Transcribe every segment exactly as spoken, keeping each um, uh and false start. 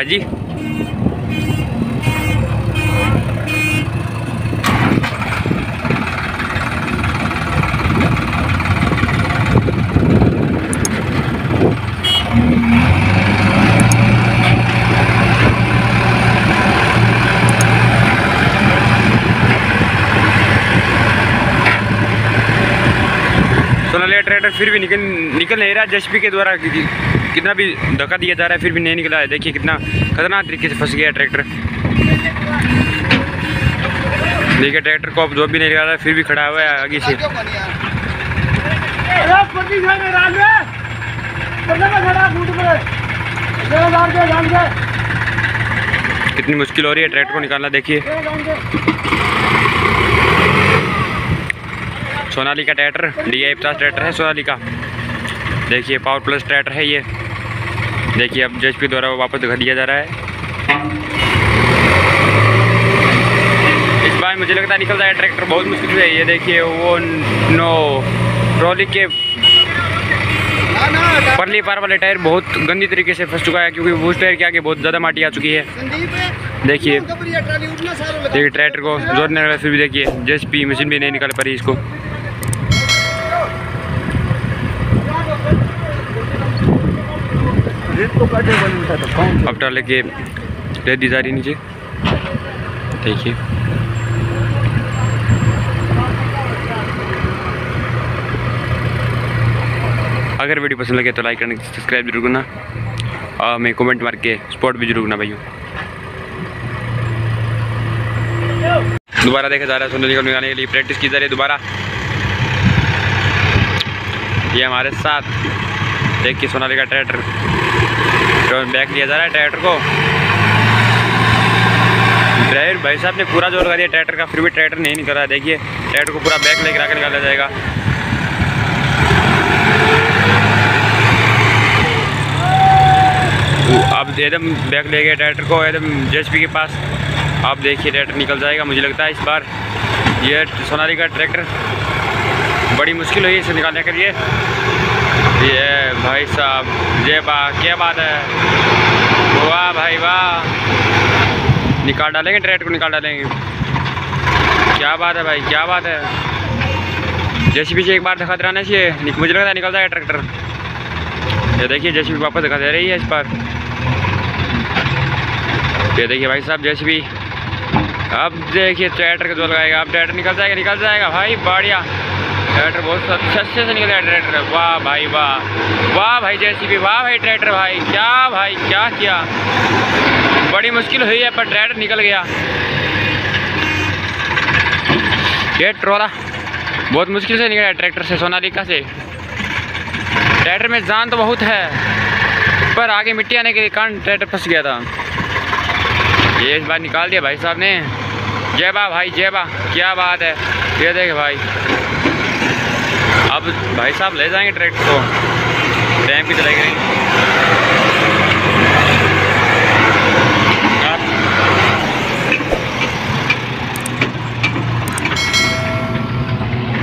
जी। Sonalika tractor फिर भी निकल निकल नहीं रहा। जेसीबी के द्वारा कितना भी धक्का दिया जा रहा है फिर भी नहीं निकला है। देखिए कितना खतरनाक तरीके से फंस गया ट्रैक्टर। देखिए ट्रैक्टर को अब जो भी नहीं निकाल रहा है फिर भी खड़ा हुआ है आगे से। कितनी मुश्किल हो रही है ट्रैक्टर को निकालना। देखिए सोनालिका ट्रैक्टर डी आई पचास ट्रैक्टर है सोनालिका। देखिए पावर प्लस ट्रैक्टर है ये। देखिए अब जेसीबी द्वारा वापस दिखा दिया जा रहा है। इस बार मुझे लगता है निकल जाएगा ट्रैक्टर, बहुत मुश्किल से। ये देखिए वो नो ट्रॉली के परली पार वाले टायर बहुत गंदी तरीके से फंस चुका है, क्योंकि उस टायर के आगे बहुत ज़्यादा माटी आ चुकी है। देखिए देखिए ट्रैक्टर को जोड़ने वाला फिर भी देखिए जेसीबी मशीन भी नहीं निकाल पा रही इसको। अब ट्राले के रेत दी जा रही नीचे। देखिए अगर वीडियो पसंद लगे तो लाइक करना, सब्सक्राइब जरूर करना और मैं कमेंट मार के सपोर्ट भी जरूर करना भाइयों। दोबारा देखा जा रहा है सोनालिका निकालने के लिए प्रैक्टिस की जा रही है दोबारा। ये हमारे साथ देखिए सोनालिका ट्रैक्टर तो बैक लिया जा रहा है ट्रैक्टर को। ड्राइवर भाई साहब ने पूरा जोर लगा दिया ट्रैक्टर का, फिर भी ट्रैक्टर नहीं निकल रहा है। देखिए ट्रैक्टर को पूरा बैक लेकर आकर निकाला जाएगा। अब एकदम बैक ले गए ट्रैक्टर को एकदम जेसीबी के पास। आप देखिए ट्रैक्टर निकल जाएगा। मुझे लगता है इस बार ये सोनालिका ट्रैक्टर बड़ी मुश्किल हुई इसे निकालने के लिए। ये भाई साहब जय बा क्या बात है, वाह भाई वाह। निकाल डालेंगे ट्रैक्टर को, निकाल डालेंगे। क्या बात है भाई, क्या बात है। जेसीबी से एक बार धक्का दिलाना चाहिए, मुझे लगता है निकल जाएगा ट्रैक्टर। ये देखिए जेसीबी वापस दिखा दे रही है इस बार। ये देखिए भाई साहब जेसीबी। अब देखिए ट्रैक्टर का जोर लगाएगा। अब ट्रैक्टर निकल जाएगा, निकल जाएगा भाई बढ़िया। ट्रैक्टर बहुत अच्छे से निकल गया ट्रैक्टर। वाह भाई वाह, वाह भाई जेसीबी, वाह भाई ट्रैक्टर भाई। क्या भाई क्या किया, बड़ी मुश्किल हुई है पर ट्रैक्टर निकल गया। ये ट्रोला बहुत मुश्किल से निकला ट्रैक्टर से सोनालिका से। ट्रैक्टर में जान तो बहुत है पर आगे मिट्टी आने के कारण ट्रैक्टर फंस गया था। ये इस बार निकाल दिया भाई साहब ने। जय बा भाई जय बा, क्या बात है। ये देखे भाई अब भाई साहब ले जाएंगे ट्रैक्टर को, टाइम भी चले गए।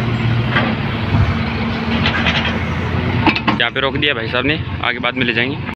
यहाँ पे रोक दिया भाई साहब ने, आगे बाद में ले जाएंगे।